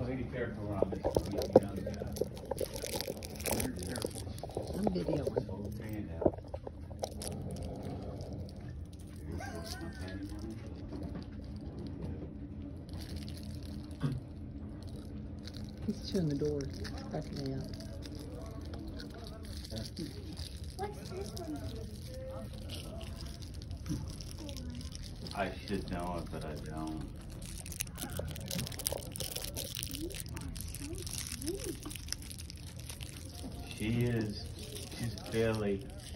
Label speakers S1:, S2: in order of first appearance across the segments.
S1: So be careful around this.
S2: I'm videoing.
S1: Hold your hand out.
S2: He's chewing the door. It's cracking me up.
S3: What's this one?
S1: I should know it, but I don't. She is. She's barely.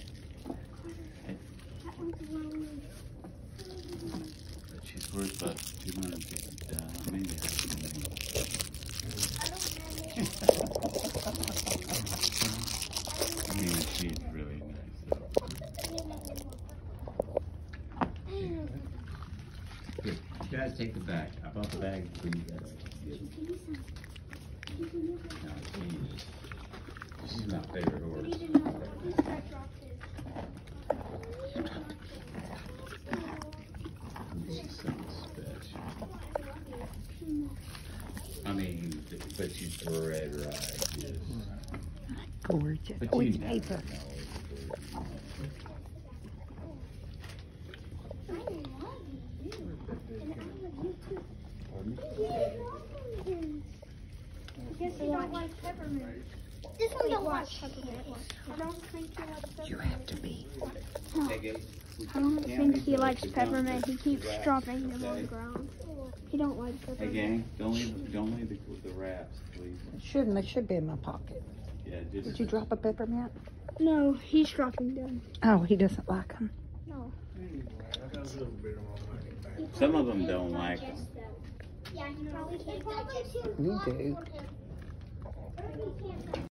S1: But she's worth about 250 maybe. I mean, she's really nice though. Here, you guys take the bag. I bought the bag for you guys. No, she's my favorite horse. She's something special. I mean, but she's bred right. Yes.
S2: Gorgeous.
S1: But
S2: Oh,
S1: you
S2: it's
S1: never
S2: paper.
S1: know.
S3: I guess you don't like peppermint. This one don't like peppermint. I don't think he likes peppermint.
S2: You have to be.
S3: I don't think he likes peppermint. He keeps dropping them on the ground. He don't like
S1: Hey
S3: peppermint.
S1: gang, don't leave the wraps, please.
S2: They should be in my pocket.
S1: Yeah, just.
S2: Did you drop a peppermint?
S3: No, he's dropping them.
S2: Oh, he doesn't like them.
S3: No.
S1: Some of them don't like them.
S3: Yeah, he probably can't digest them.
S2: You do.